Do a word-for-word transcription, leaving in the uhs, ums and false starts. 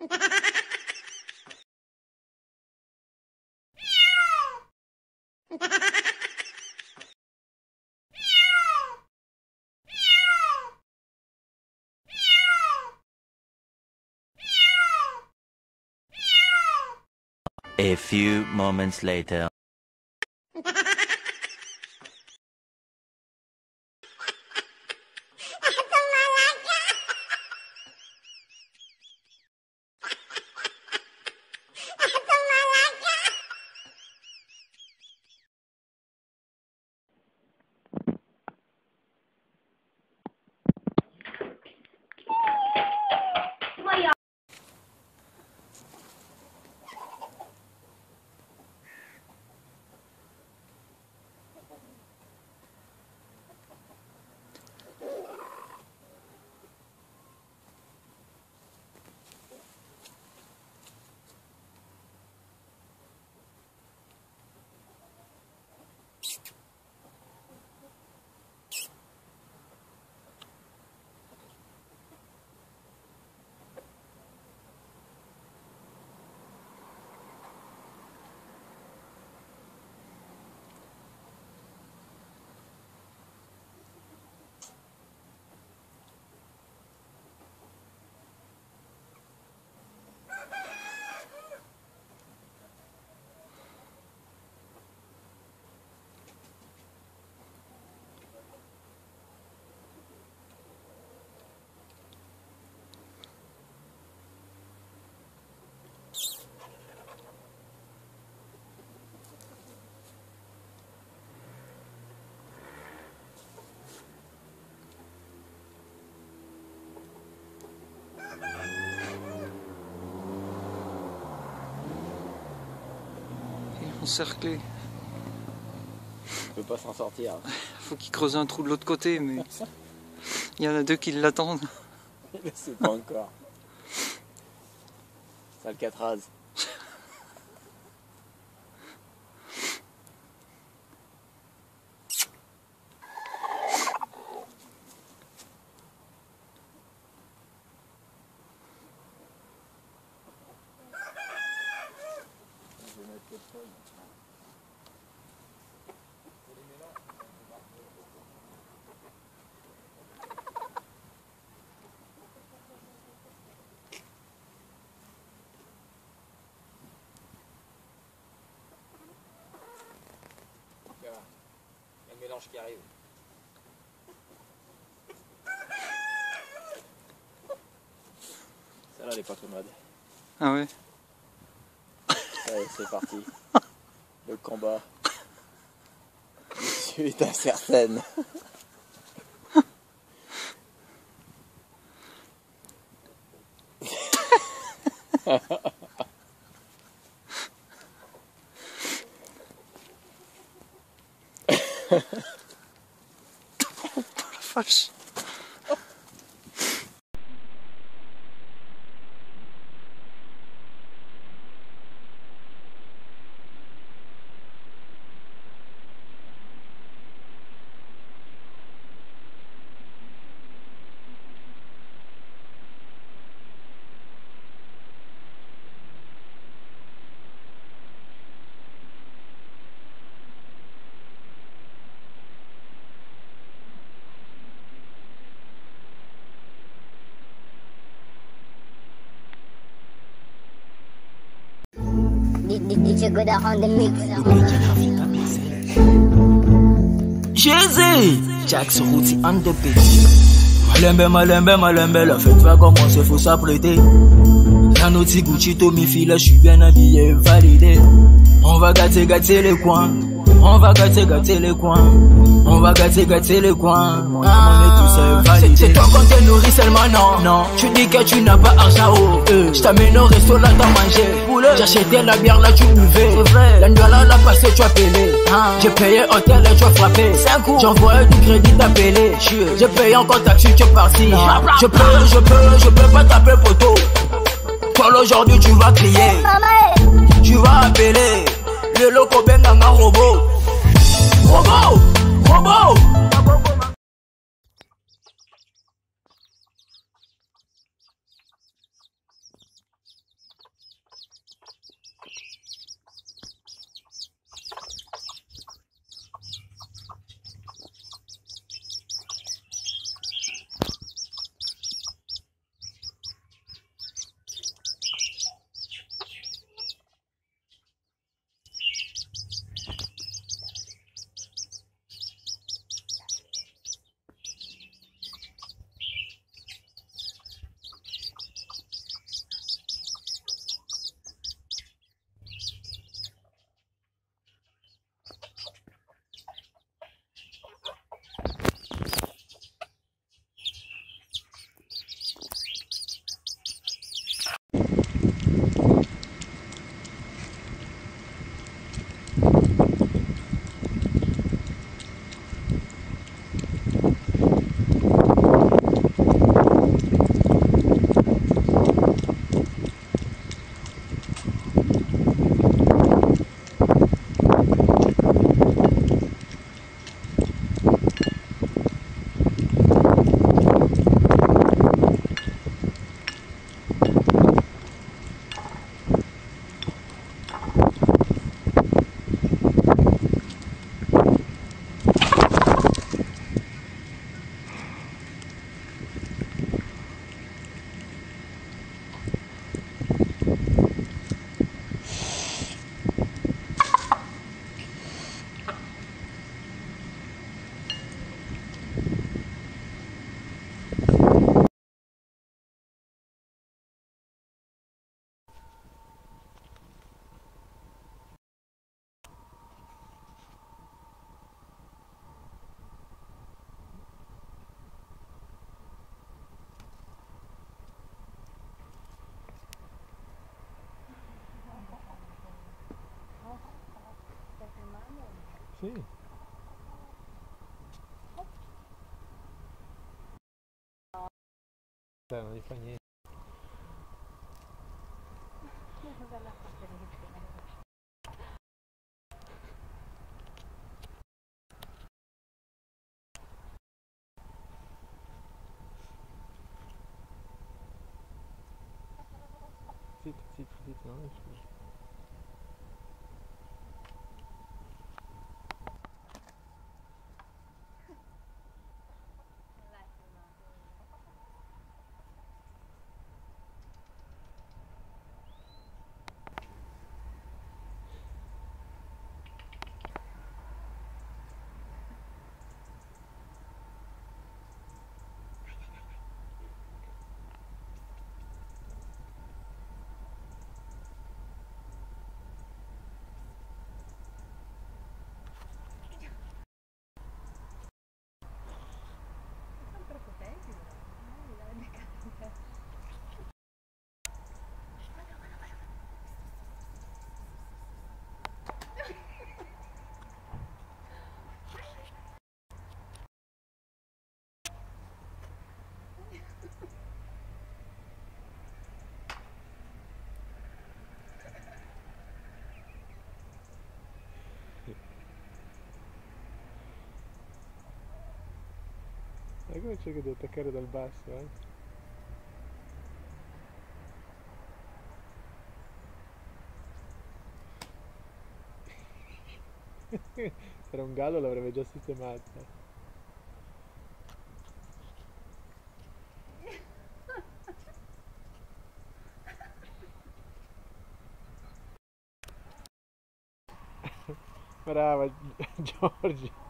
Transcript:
A few moments later. Encerclé. Il peut pas s'en sortir. Faut qu'il creuse un trou de l'autre côté, mais il y en a deux qui l'attendent. C'est pas encore. C'est Alcatraz. Il y a le mélange qui arrive. Celle-là, elle est pas trop malade. Ah ouais? Allez, c'est parti. Le combat. L'issue est incertaine. Oh la vache! D J Godard on the mix. Jésus, Jackson Routy on the beat. Malembe, malembe, malembe, la fête va commencer, faut s'apprêter. Y'a nos petits Gucci, Tommy Fila, j'suis bien habillé, validé. On va gâter, gâter les coins. On va gâter, gâter les coins. On va gâter, gâter les coins. Mon ah, on est tous validés. C'est toi qu'on te nourrit seulement, non. Non. Tu dis que tu n'as pas argent, oh. Euh. J't'amène au resto, là t'as mangé. J'achetais la bière, là tu buvais. C'est vrai. La nuit là, la passée, tu as payé. Ah. J'ai payé hôtel et tu as frappé. C'est un coup. J'envoie du crédit, t'as payé. J'ai payé encore taxi, tu es parti. Je peux, je peux, je peux pas taper poteau. Toi aujourd'hui, tu vas crier. Maman. Tu vas appeler. Le loco benganga robot. Robot! Robot! Sì. Dai, non gli fa niente. Zitto, zitto, zitto, non nessuno. E come cerca di attaccare dal basso, eh? Era un gallo, l'avrebbe già sistemato. Brava Giorgi.